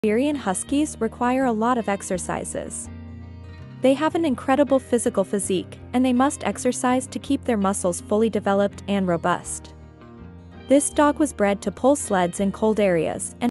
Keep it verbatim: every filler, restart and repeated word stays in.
Siberian Huskies require a lot of exercises. They have an incredible physical physique, and they must exercise to keep their muscles fully developed and robust. This dog was bred to pull sleds in cold areas and